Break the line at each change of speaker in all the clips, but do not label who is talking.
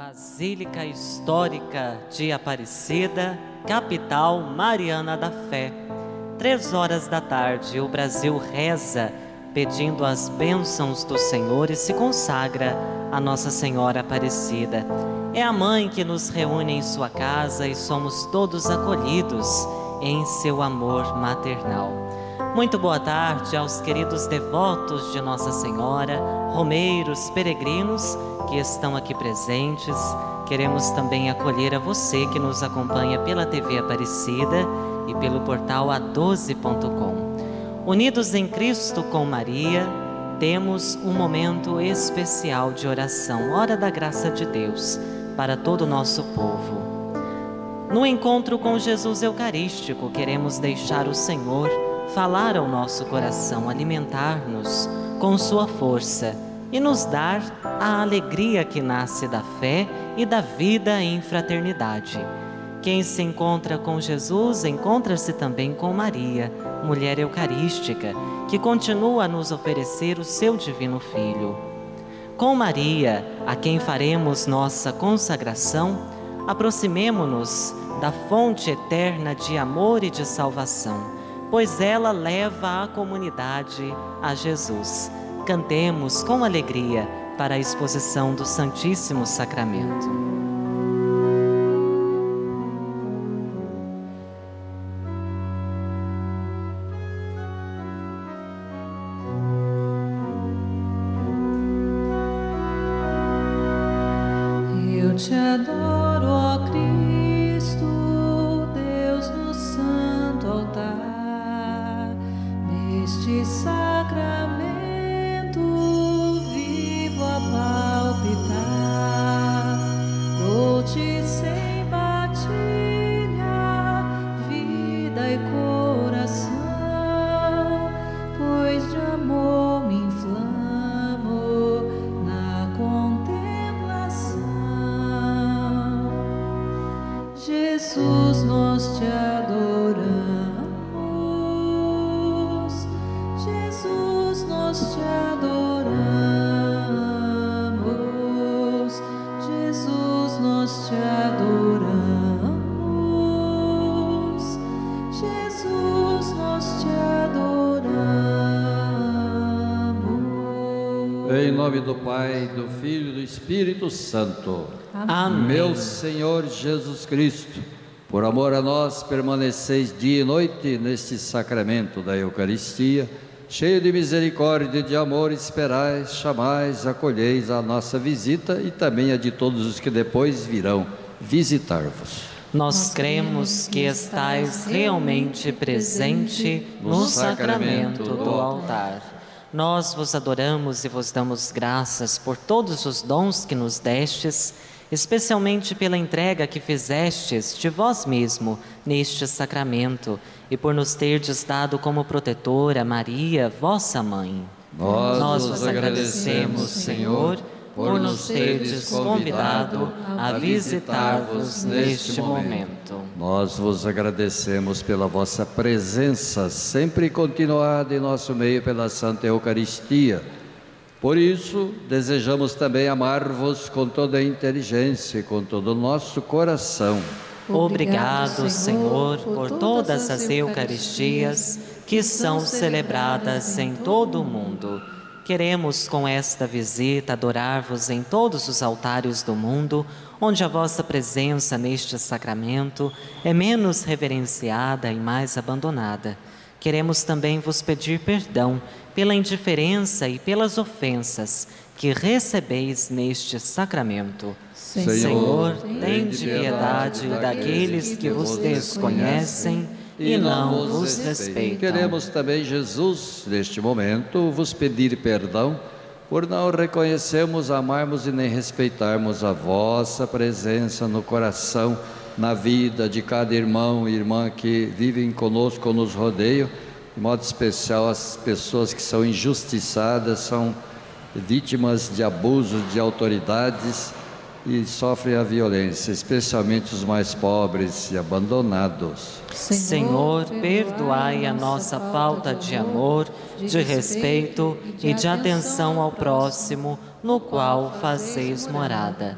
Basílica Histórica de Aparecida, capital mariana da fé. 3 horas da tarde, o Brasil reza, pedindo as bênçãos do Senhor e se consagra a Nossa Senhora Aparecida. É a mãe que nos reúne em sua casa e somos todos acolhidos em seu amor maternal. Muito boa tarde aos queridos devotos de Nossa Senhora, romeiros, peregrinos que estão aqui presentes. Queremos também acolher a você que nos acompanha pela TV Aparecida e pelo portal a12.com. Unidos em Cristo com Maria, temos um momento especial de oração, hora da graça de Deus, para todo o nosso povo. No encontro com Jesus Eucarístico, queremos deixar o Senhor falar ao nosso coração, alimentar-nos com sua força e nos dar a alegria que nasce da fé e da vida em fraternidade. Quem se encontra com Jesus, encontra-se também com Maria, mulher eucarística, que continua a nos oferecer o seu divino Filho. Com Maria, a quem faremos nossa consagração, aproximemo-nos da fonte eterna de amor e de salvação, pois ela leva a comunidade a Jesus. Cantemos com alegria para a exposição do Santíssimo Sacramento.
Eu te adoro, ó Cristo, Deus no santo altar, neste sacramento vivo a palpitar, dou-te sem batilha, vida e coração, pois de amor me inflamo na contemplação. Jesus, nós te adoramos. Jesus, nós te adoramos. Jesus, nós te adoramos. Jesus, nós te adoramos.
Em nome do Pai, do Filho e do Espírito Santo.
Amém.
Meu Senhor Jesus Cristo, por amor a nós, permaneceis dia e noite neste sacramento da Eucaristia, cheio de misericórdia e de amor, esperais, chamais, acolheis a nossa visita e também a de todos os que depois virão visitar-vos.
Nós cremos que estais realmente presente no sacramento do altar. Nós vos adoramos e vos damos graças por todos os dons que nos destes, especialmente pela entrega que fizestes de vós mesmo neste sacramento e por nos terdes dado como protetora Maria, vossa mãe. Nós vos agradecemos, Senhor, por nos terdes convidado a visitar-vos neste momento.
Nós vos agradecemos pela vossa presença sempre continuada em nosso meio pela Santa Eucaristia. Por isso, desejamos também amar-vos com toda a inteligência e com todo o nosso coração.
Obrigado, Senhor, por todas as Eucaristias que são celebradas em todo o mundo. Queremos, com esta visita, adorar-vos em todos os altares do mundo, onde a vossa presença neste sacramento é menos reverenciada e mais abandonada. Queremos também vos pedir perdão pela indiferença e pelas ofensas que recebeis neste sacramento. Senhor, tende piedade daqueles que vos desconhecem e não vos respeitam.
Queremos também, Jesus, neste momento, vos pedir perdão por não reconhecermos, amarmos e nem respeitarmos a vossa presença no coração, na vida de cada irmão e irmã que vivem conosco ou nos rodeiam, de modo especial as pessoas que são injustiçadas, são vítimas de abusos de autoridades e sofrem a violência, especialmente os mais pobres e abandonados.
Senhor, perdoai a nossa falta de amor, de respeito e de atenção ao próximo, no qual fazeis morada.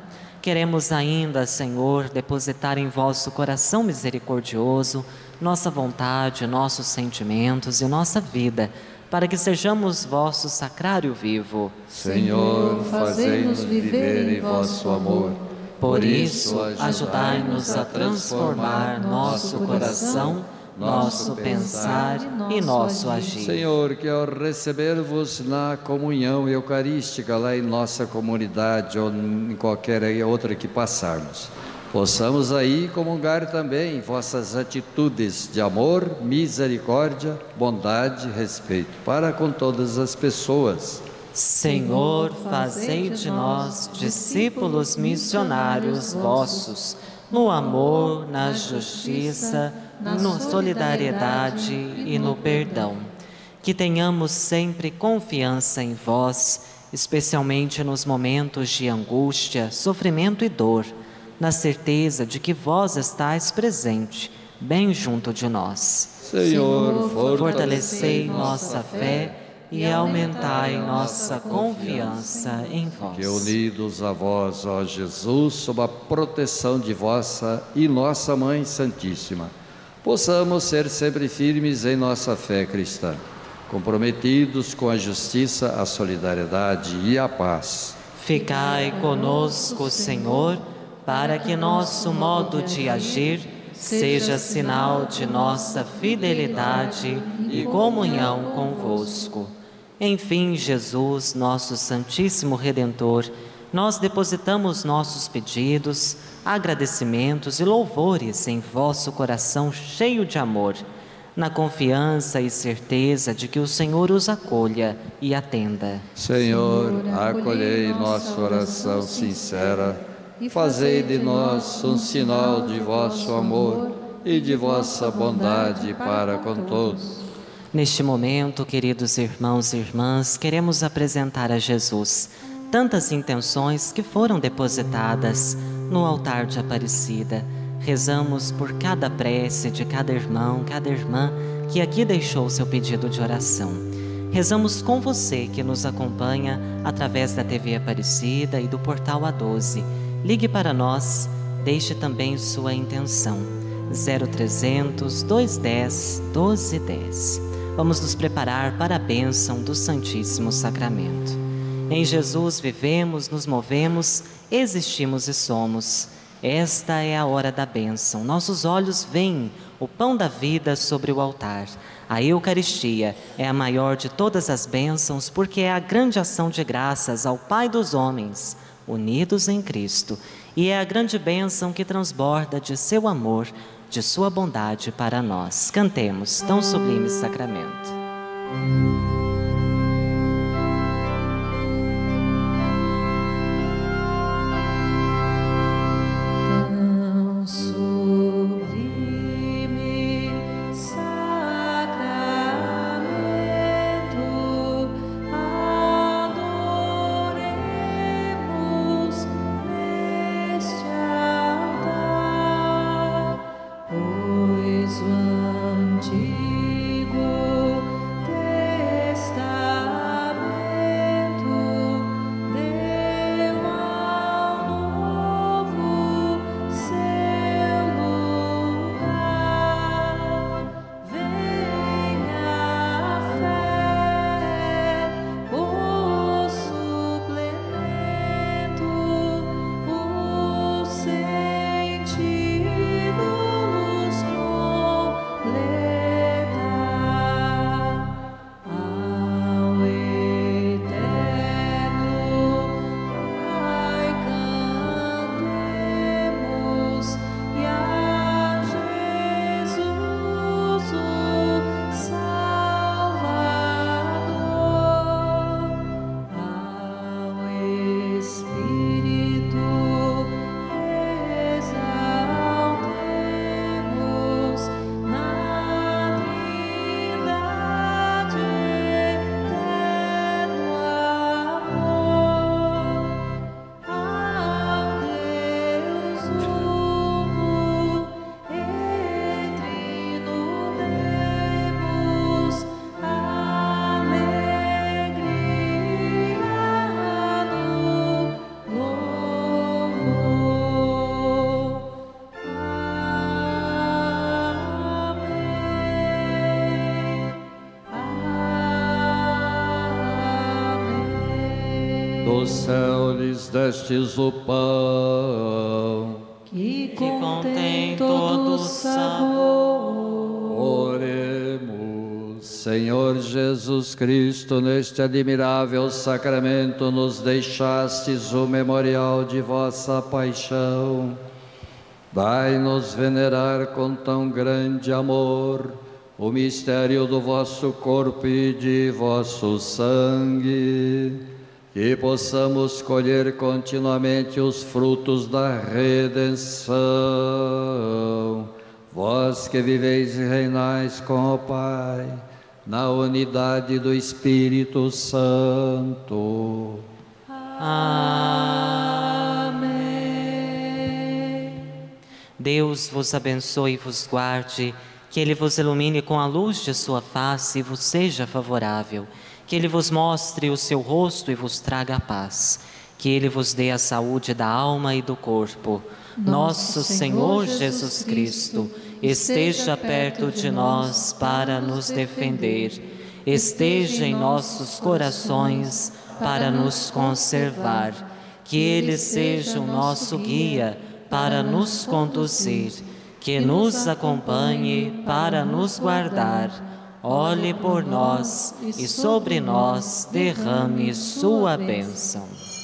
queremos ainda, Senhor, depositar em vosso coração misericordioso nossa vontade, nossos sentimentos e nossa vida, para que sejamos vosso sacrário vivo.
Senhor, fazei-nos viver em vosso amor.
Por isso, ajudai-nos a transformar nosso coração, nosso pensar e nosso agir.
Senhor, que ao receber-vos na comunhão eucarística lá em nossa comunidade ou em qualquer outra que passarmos, possamos aí comungar também vossas atitudes de amor, misericórdia, bondade, respeito para com todas as pessoas.
Senhor, fazei de nós discípulos missionários vossos, no amor, na justiça, na solidariedade e no perdão. Que tenhamos sempre confiança em vós, especialmente nos momentos de angústia, sofrimento e dor, na certeza de que vós estáis presente, bem junto de nós.
Senhor,
fortalecei nossa fé e aumentai nossa confiança em vós.
Que unidos a vós, ó Jesus, sob a proteção de vossa e nossa Mãe Santíssima, possamos ser sempre firmes em nossa fé cristã, comprometidos com a justiça, a solidariedade e a paz.
Ficai conosco, Senhor, para que nosso modo de agir seja sinal de nossa fidelidade e comunhão convosco. Enfim, Jesus, nosso Santíssimo Redentor, nós depositamos nossos pedidos, agradecimentos e louvores em vosso coração cheio de amor, na confiança e certeza de que o Senhor os acolha e atenda.
Senhor, acolhei nossa oração sincera, fazei de nós um sinal de vosso amor e de vossa bondade para com todos.
Neste momento, queridos irmãos e irmãs, queremos apresentar a Jesus tantas intenções que foram depositadas no altar de Aparecida. Rezamos por cada prece de cada irmão, cada irmã que aqui deixou seu pedido de oração. Rezamos com você que nos acompanha através da TV Aparecida e do portal A12. Ligue para nós, deixe também sua intenção. 0300 210 1210. Vamos nos preparar para a bênção do Santíssimo Sacramento. Em Jesus vivemos, nos movemos, existimos e somos. Esta é a hora da bênção. Nossos olhos veem o pão da vida sobre o altar. A Eucaristia é a maior de todas as bênçãos, porque é a grande ação de graças ao Pai dos homens, unidos em Cristo. E é a grande bênção que transborda de seu amor, de sua bondade para nós. Cantemos tão sublime sacramento.
Pois o antigo
Do céu lhes destes o pão,
que contém todo o sabor.
Oremos. Senhor Jesus Cristo, neste admirável sacramento nos deixastes o memorial de vossa paixão. Dai-nos venerar com tão grande amor o mistério do vosso corpo e de vosso sangue, que possamos colher continuamente os frutos da redenção. Vós que viveis e reinais com o Pai, na unidade do Espírito Santo.
Amém.
Deus vos abençoe e vos guarde, que Ele vos ilumine com a luz de sua face e vos seja favorável, que Ele vos mostre o seu rosto e vos traga a paz, que Ele vos dê a saúde da alma e do corpo. Nosso Senhor Jesus Cristo esteja perto de nós para nos defender, esteja em nossos corações para nos conservar, que Ele seja o nosso guia para nos conduzir, que nos acompanhe para nos guardar, olhe por nós e sobre nós derrame sua bênção.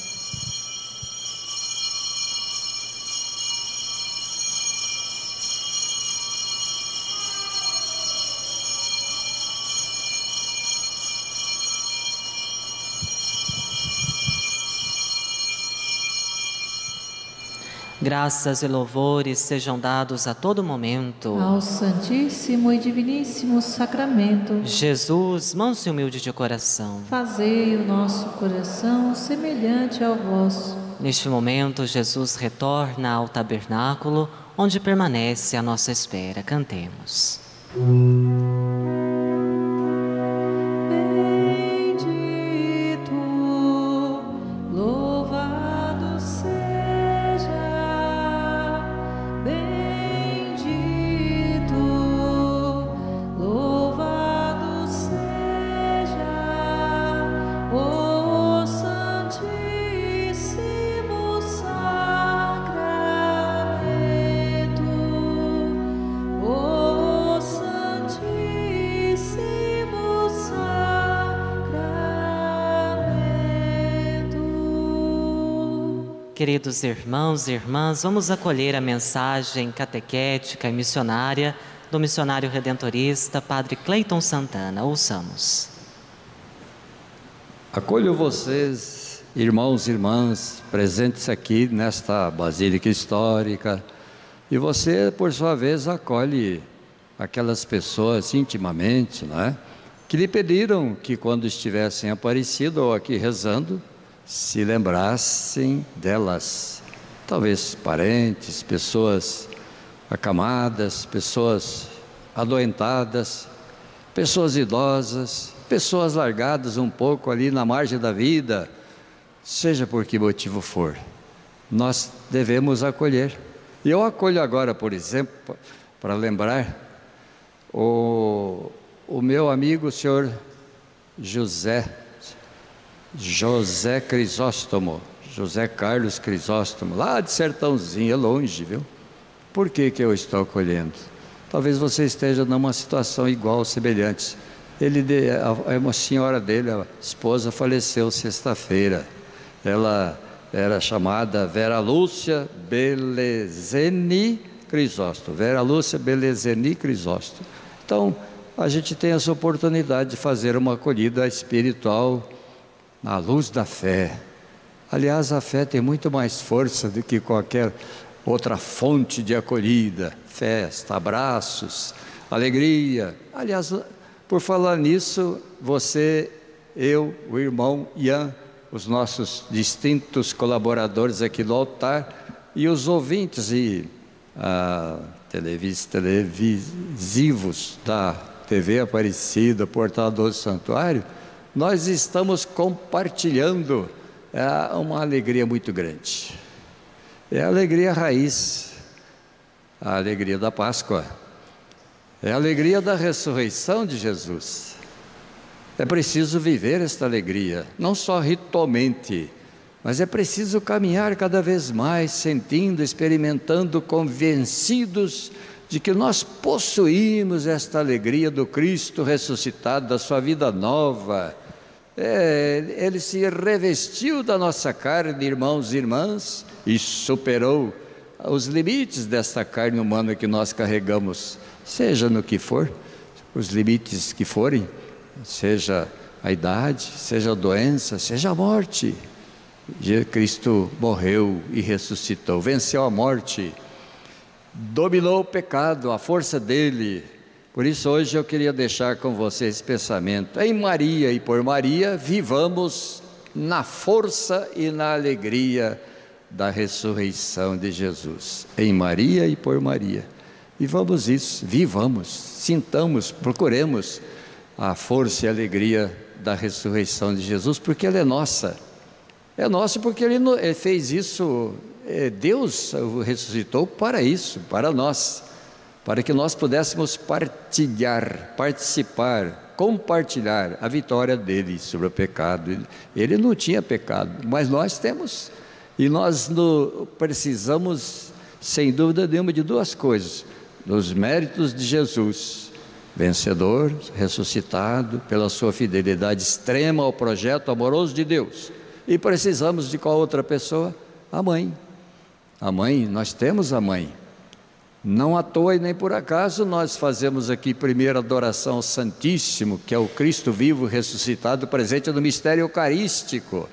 Graças e louvores sejam dados a todo momento
ao Santíssimo e Diviníssimo Sacramento.
Jesus, manso e humilde de coração,
Fazei o nosso coração semelhante ao vosso.
neste momento Jesus retorna ao tabernáculo, onde permanece à nossa espera. Cantemos.
Bendito, louvado seja, bendito, louvado seja o Santíssimo Sacramento, o Santíssimo Sacramento.
Queridos irmãos e irmãs, vamos acolher a mensagem catequética e missionária do missionário redentorista, Padre Cleiton Santana. Ouçamos.
Acolho vocês, irmãos e irmãs, presentes aqui nesta Basílica Histórica, e você, por sua vez, acolhe aquelas pessoas intimamente, não é? Que lhe pediram que quando estivessem Aparecida ou aqui rezando, se lembrassem delas. Talvez parentes, pessoas acamadas, pessoas adoentadas, pessoas idosas, pessoas largadas um pouco ali na margem da vida, seja por que motivo for, nós devemos acolher. E eu acolho agora, por exemplo, para lembrar, o meu amigo, o senhor José Crisóstomo, José Carlos Crisóstomo, lá de Sertãozinho, é longe, viu? Por que eu estou acolhendo? Talvez você esteja numa situação igual, semelhante. Uma senhora dele, a esposa, faleceu sexta-feira. Ela era chamada Vera Lúcia Belezeni Crisóstomo. Vera Lúcia Belezeni Crisóstomo. Então, a gente tem essa oportunidade de fazer uma acolhida espiritual à luz da fé. Aliás, a fé tem muito mais força do que qualquer outra fonte de acolhida. Festa, abraços, alegria. Aliás, por falar nisso, você, eu, o irmão Ian, os nossos distintos colaboradores aqui do altar e os ouvintes e televisivos da TV Aparecida, Portal do Santuário, nós estamos compartilhando uma alegria muito grande. É a alegria raiz, a alegria da Páscoa, é a alegria da ressurreição de Jesus. É preciso viver esta alegria, não só ritualmente, mas é preciso caminhar cada vez mais, sentindo, experimentando, convencidos de que nós possuímos esta alegria do Cristo ressuscitado, da sua vida nova. Ele se revestiu da nossa carne, irmãos e irmãs, e superou os limites desta carne humana que nós carregamos, seja no que for, os limites que forem, seja a idade, seja a doença, seja a morte. Jesus Cristo morreu e ressuscitou, venceu a morte, dominou o pecado, a força dele. Por isso hoje eu queria deixar com vocês esse pensamento: em Maria e por Maria, vivamos na força e na alegria da ressurreição de Jesus. Em Maria e por Maria, vivamos isso, vivamos, sintamos, procuremos a força e a alegria da ressurreição de Jesus, porque ela é nossa. É nosso porque Ele fez isso, Deus o ressuscitou para isso, para nós, para que nós pudéssemos partilhar, participar, compartilhar a vitória dele sobre o pecado. Ele não tinha pecado, mas nós temos, e nós precisamos, sem dúvida nenhuma, de duas coisas: dos méritos de Jesus, vencedor, ressuscitado, pela sua fidelidade extrema ao projeto amoroso de Deus. E precisamos de qual outra pessoa? A mãe. A mãe, nós temos a mãe. Não à toa e nem por acaso nós fazemos aqui primeira adoração ao Santíssimo, que é o Cristo vivo ressuscitado, presente no mistério eucarístico.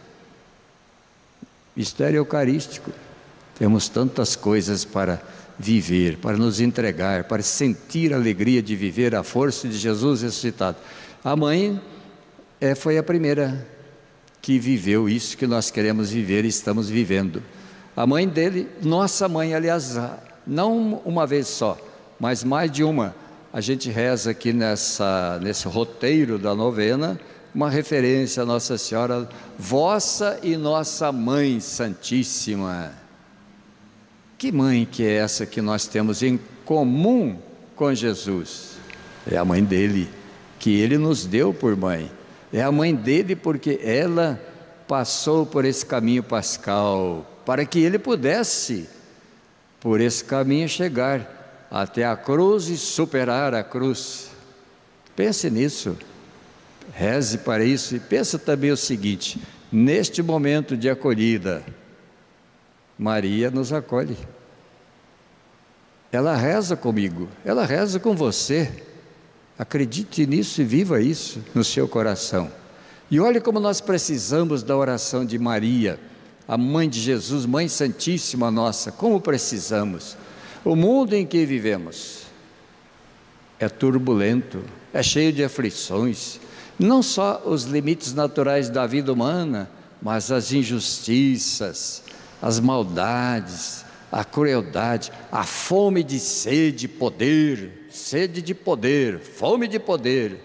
Mistério eucarístico. Temos tantas coisas para viver, para nos entregar, para sentir a alegria de viver a força de Jesus ressuscitado. A mãe foi a primeira que viveu isso que nós queremos viver e estamos vivendo. A mãe dele, nossa mãe, aliás, não uma vez só, mas mais de uma. A gente reza aqui nesse roteiro da novena, uma referência a Nossa Senhora, vossa e nossa Mãe Santíssima. Que mãe que é essa que nós temos em comum com Jesus? É a mãe dele, que ele nos deu por mãe. É a mãe dele porque ela passou por esse caminho pascal, para que ele pudesse, por esse caminho, chegar até a cruz e superar a cruz. Pense nisso, reze para isso, e pense também o seguinte: neste momento de acolhida, Maria nos acolhe. Ela reza comigo, ela reza com você. Acredite nisso e viva isso no seu coração. E olhe como nós precisamos da oração de Maria, a mãe de Jesus, Mãe Santíssima nossa. Como precisamos. O mundo em que vivemos é turbulento, é cheio de aflições, não só os limites naturais da vida humana, mas as injustiças, as maldades, a crueldade, a fome de sede, sede de poder, fome de poder,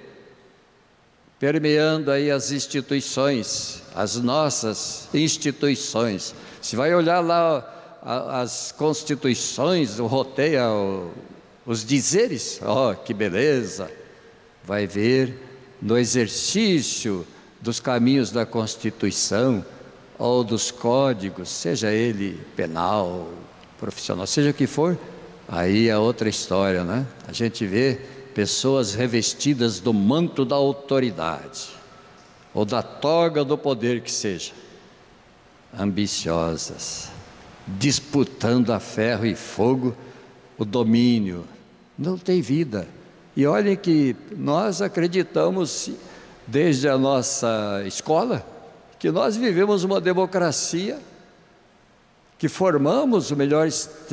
permeando aí as instituições, as nossas instituições. Se vai olhar lá as constituições, o roteio, os dizeres, que beleza, vai ver no exercício dos caminhos da Constituição, ou dos códigos, seja ele penal, profissional, seja o que for, aí é outra história, né? A gente vê pessoas revestidas do manto da autoridade, ou da toga do poder que seja, ambiciosas, disputando a ferro e fogo o domínio, não tem vida. E olhem que nós acreditamos, desde a nossa escola, que nós vivemos uma democracia, que formamos o melhor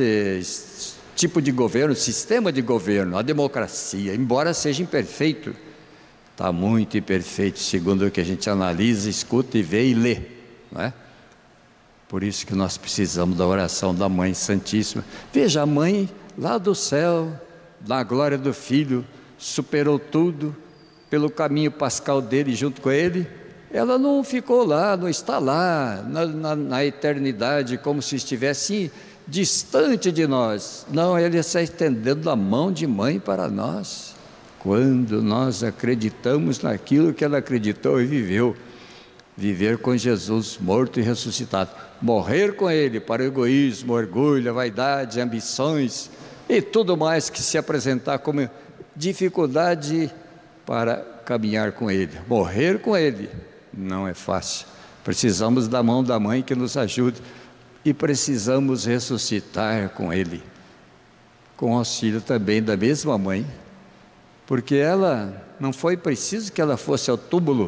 tipo de governo, sistema de governo, a democracia, embora seja imperfeito, está muito imperfeito, segundo o que a gente analisa, escuta e vê e lê, não é? Por isso que nós precisamos da oração da Mãe Santíssima. Veja, a mãe lá do céu, na glória do Filho, superou tudo, pelo caminho pascal dele, junto com ele. Ela não ficou lá, não está lá na eternidade, como se estivesse distante de nós. Não, Ele está estendendo a mão de mãe para nós, quando nós acreditamos naquilo que ela acreditou e viveu. viver com Jesus morto e ressuscitado, morrer com Ele para o egoísmo, orgulho, a vaidade, ambições e tudo mais que se apresentar como dificuldade para caminhar com Ele. Morrer com Ele não é fácil. Precisamos da mão da mãe que nos ajude e precisamos ressuscitar com Ele, com auxílio também da mesma mãe, porque ela não foi preciso que ela fosse ao túmulo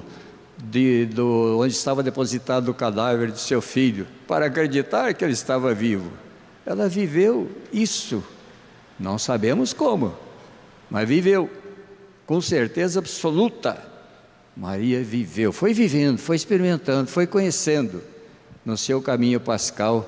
onde estava depositado o cadáver de seu filho para acreditar que ele estava vivo. Ela viveu isso, não sabemos como, mas viveu com certeza absoluta. Maria viveu, foi vivendo, foi experimentando, foi conhecendo no seu caminho pascal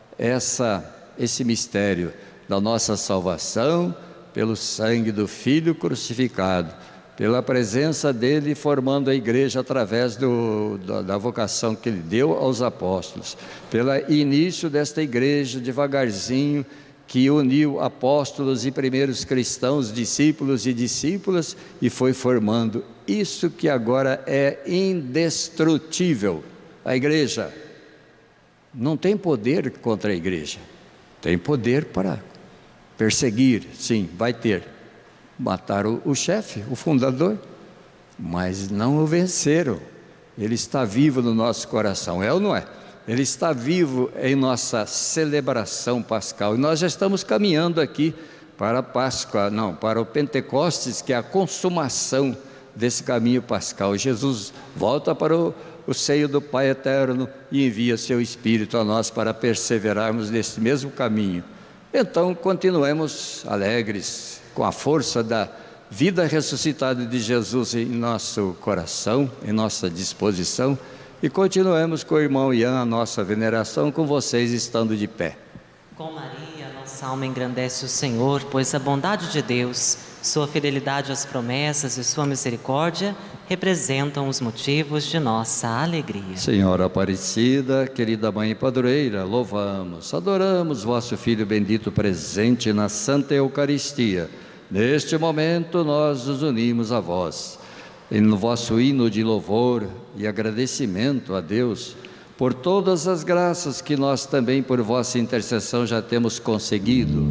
esse mistério da nossa salvação pelo sangue do Filho crucificado, pela presença dele formando a igreja através da vocação que ele deu aos apóstolos, pelo início desta igreja devagarzinho que uniu apóstolos e primeiros cristãos, discípulos e discípulas, e foi formando isso que agora é indestrutível. A igreja não tem poder contra a igreja, tem poder para perseguir, sim, vai ter. Mataram o chefe, o fundador, mas não o venceram. Ele está vivo no nosso coração, é ou não é? Ele está vivo em nossa celebração pascal, e nós já estamos caminhando aqui para a Páscoa, para o Pentecostes, que é a consumação desse caminho pascal. Jesus volta para o seio do Pai eterno e envia seu Espírito a nós para perseverarmos nesse mesmo caminho. Então continuemos alegres com a força da vida ressuscitada de Jesus em nosso coração, em nossa disposição, e continuemos com o irmão Ian a nossa veneração, com vocês estando de pé.
Com Maria, nossa alma engrandece o Senhor, pois a bondade de Deus, sua fidelidade às promessas e sua misericórdia representam os motivos de nossa alegria.
Senhora Aparecida, querida Mãe Padroeira, louvamos, adoramos vosso Filho bendito presente na Santa Eucaristia. Neste momento nós nos unimos a vós, no vosso hino de louvor e agradecimento a Deus, por todas as graças que nós também por vossa intercessão já temos conseguido.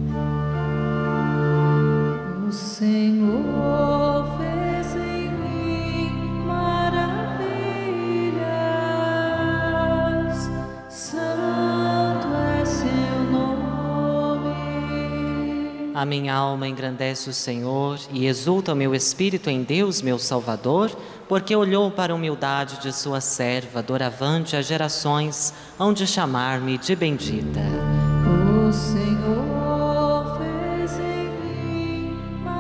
O Senhor fez em mim maravilhas, santo é seu nome.
A minha alma engrandece o Senhor e exulta o meu espírito em Deus, meu Salvador, porque olhou para a humildade de sua serva, doravante as gerações hão de chamar-me de bendita.
O Senhor fez em mim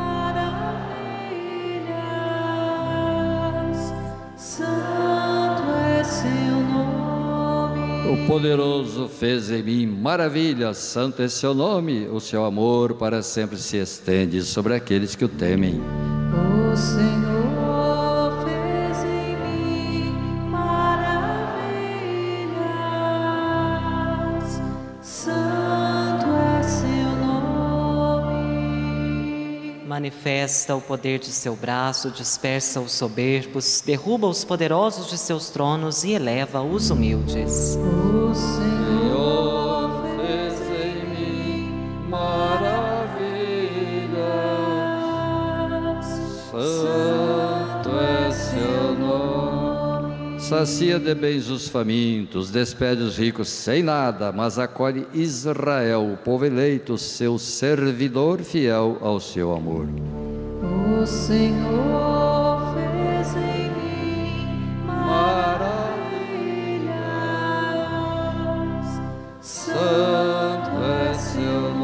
maravilhas, santo é seu nome.
O poderoso fez em mim maravilhas, santo é seu nome, o seu amor para sempre se estende sobre aqueles que o temem.
O Senhor fez em mim maravilhas, santo é seu nome.
Manifesta o poder de seu braço, dispersa os soberbos, derruba os poderosos de seus tronos e eleva os humildes.
O Senhor
fez em mim maravilhas, santo é seu nome. Sacia de bens os famintos, despede os ricos sem nada, mas acolhe Israel, o povo eleito, seu servidor fiel ao seu amor.
O Senhor fez em mim maravilhas, santo é seu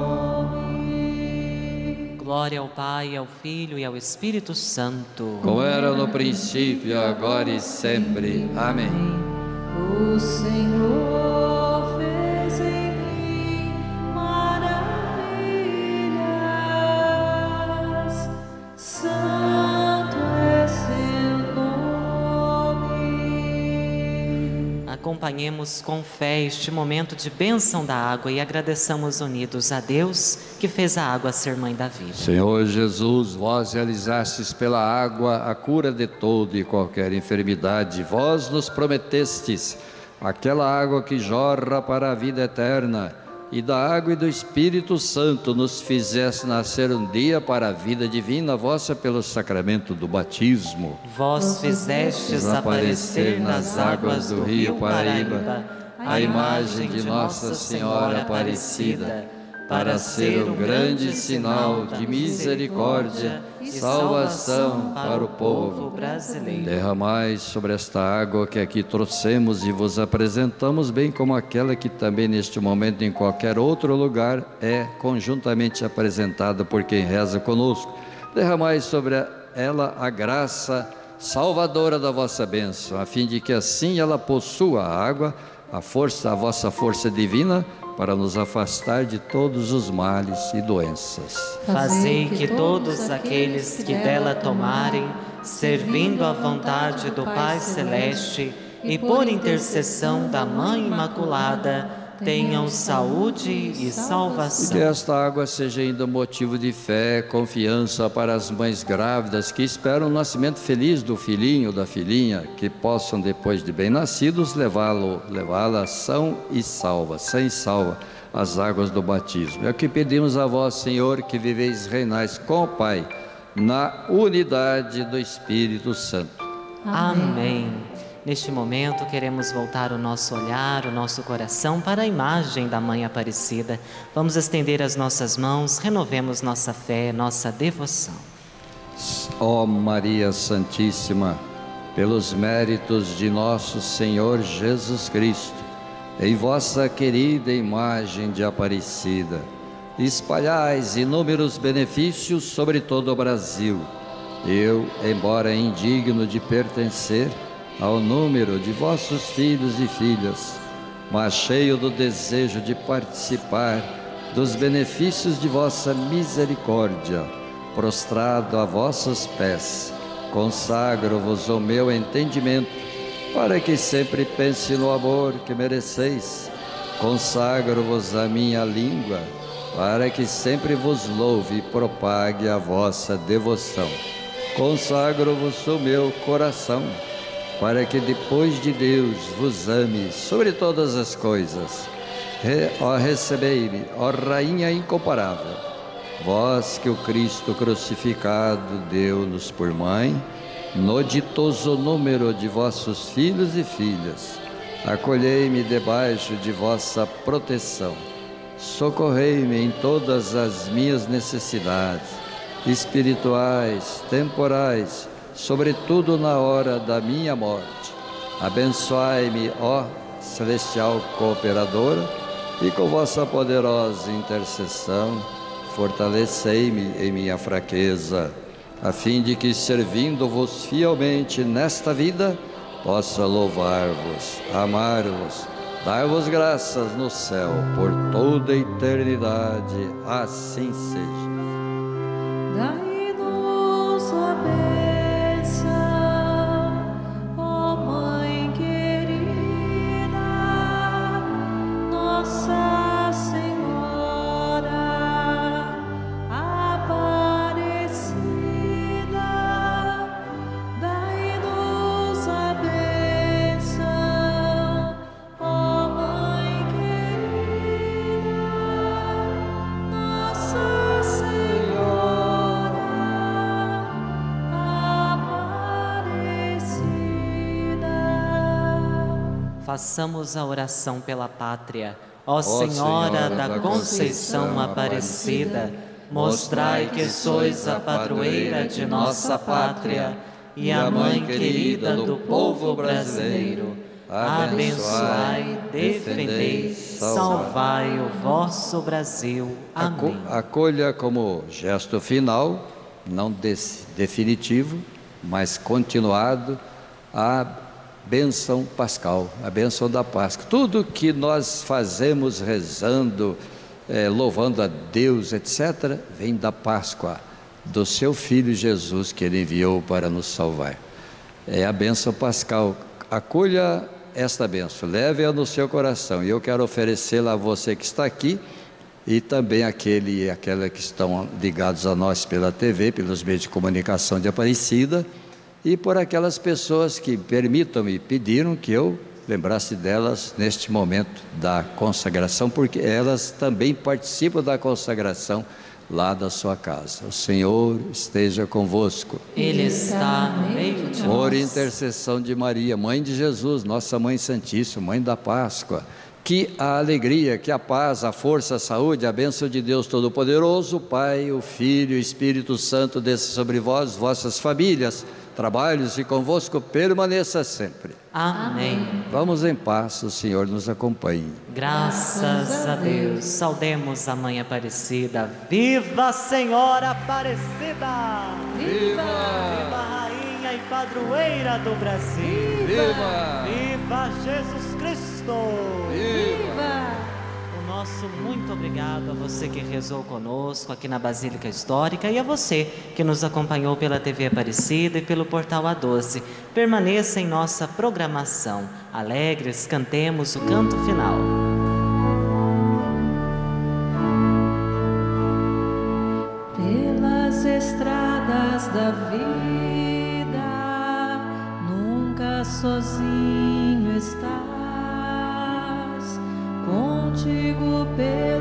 nome.
Glória ao Pai, ao Filho e ao Espírito Santo.
Como era no princípio, agora e sempre. Amém.
O Senhor fez em mim maravilhas, santo é seu nome.
Acompanhemos com fé este momento de bênção da água e agradeçamos unidos a Deus que fez a água ser mãe da vida.
Senhor Jesus, vós realizastes pela água a cura de toda e qualquer enfermidade. Vós nos prometestes aquela água que jorra para a vida eterna, e da água e do Espírito Santo nos fizeste nascer um dia para a vida divina vossa pelo sacramento do batismo.
Vós fizestes aparecer nas águas do rio Paraíba a imagem de Nossa Senhora Aparecida, para ser um grande sinal de misericórdia e salvação para o povo brasileiro.
Derramai sobre esta água que aqui trouxemos e vos apresentamos, bem como aquela que também neste momento em qualquer outro lugar é conjuntamente apresentada por quem reza conosco. Derramai sobre ela a graça salvadora da vossa bênção, a fim de que assim ela possua a água, a vossa força divina, para nos afastar de todos os males e doenças.
Fazei que todos aqueles que dela tomarem, servindo à vontade do Pai Celeste e por intercessão da Mãe Imaculada, tenham saúde e salvação.
Que esta água seja ainda motivo de fé, confiança para as mães grávidas que esperam o nascimento feliz do filhinho ou da filhinha, que possam, depois de bem-nascidos, levá-la sã e salva as águas do batismo. É o que pedimos a vós, Senhor, que viveis e reinais com o Pai, na unidade do Espírito Santo.
Amém. Neste momento, queremos voltar o nosso olhar, o nosso coração para a imagem da Mãe Aparecida. Vamos estender as nossas mãos, renovemos nossa fé, nossa devoção.
Ó Maria Santíssima, pelos méritos de nosso Senhor Jesus Cristo, em vossa querida imagem de Aparecida, espalhais inúmeros benefícios sobre todo o Brasil. Eu, embora indigno de pertencer ao número de vossos filhos e filhas, mas cheio do desejo de participar dos benefícios de vossa misericórdia, prostrado a vossos pés, consagro-vos o meu entendimento, para que sempre pense no amor que mereceis. Consagro-vos a minha língua, para que sempre vos louve e propague a vossa devoção. Consagro-vos o meu coração, para que depois de Deus vos ame sobre todas as coisas. Ó recebei-me, ó Rainha incomparável, vós que o Cristo crucificado deu-nos por mãe, no ditoso número de vossos filhos e filhas, acolhei-me debaixo de vossa proteção, socorrei-me em todas as minhas necessidades, espirituais, temporais, sobretudo na hora da minha morte. Abençoai-me, ó celestial cooperadora, e com vossa poderosa intercessão, fortalecei-me em minha fraqueza, a fim de que, servindo-vos fielmente nesta vida, possa louvar-vos, amar-vos, dar-vos graças no céu por toda a eternidade. Assim seja.
Dai-nos a bênção, ó Mãe querida, Nossa Senhora Aparecida. Dai-nos a bênção, ó Mãe querida, Nossa Senhora Aparecida.
Façamos a oração pela pátria. Ó Senhora da Conceição Aparecida, mostrai que sois a padroeira de nossa pátria e a mãe querida do povo brasileiro. Abençoai, defendei, salvai o vosso Brasil. Amém.
Acolha como gesto final, não definitivo, mas continuado, a bênção pascal, a bênção da Páscoa. Tudo que nós fazemos rezando, louvando a Deus, etc., vem da Páscoa, do seu Filho Jesus, que Ele enviou para nos salvar. É a bênção pascal. Acolha esta bênção, leve-a no seu coração. E eu quero oferecê-la a você que está aqui e também aquele e aquela que estão ligados a nós pela TV, pelos meios de comunicação de Aparecida, e por aquelas pessoas que permitam-me, pediram que eu lembrasse delas neste momento da consagração, porque elas também participam da consagração lá da sua casa. O Senhor esteja convosco.
Ele está no meio de nós.
Por intercessão de Maria, Mãe de Jesus, nossa Mãe Santíssima, Mãe da Páscoa, que a alegria, que a paz, a força, a saúde, a bênção de Deus Todo-Poderoso, o Pai, o Filho e o Espírito Santo desça sobre vós, vossas famílias, trabalhos e convosco permaneça sempre.
Amém.
Vamos em paz, o Senhor nos acompanhe.
Graças a Deus. Saudemos a Mãe Aparecida. Viva a Senhora Aparecida!
Viva!
Viva a Rainha e Padroeira do Brasil!
Viva!
Viva Jesus Cristo!
Viva!
O nosso muito obrigado a você que rezou conosco aqui na Basílica Histórica e a você que nos acompanhou pela TV Aparecida e pelo portal A12. Permaneça em nossa programação. Alegres, cantemos o canto final.
Pelas estradas da vida, nunca sozinho estás, contigo pelo